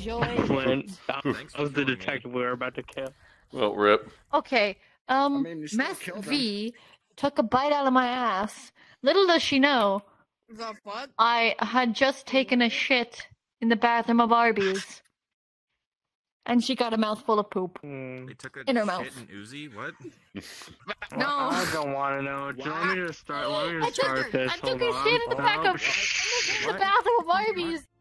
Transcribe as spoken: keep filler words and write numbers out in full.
enjoy. Flint, that was the detective we were about to kill. Well, rip. Okay, um, I mean, you still Meth killed him. V took a bite out of my ass. Little does she know, The what? I had just taken a shit in the bathroom of Arby's. And she got a mouthful of poop. Mm. They took a In her shit mouth. in Uzi? What? No. I don't want to know. Do you want me to start? Want me to I took, start her, this? I took Hold a on. shit in the back Oh, of in the bathroom of Arby's.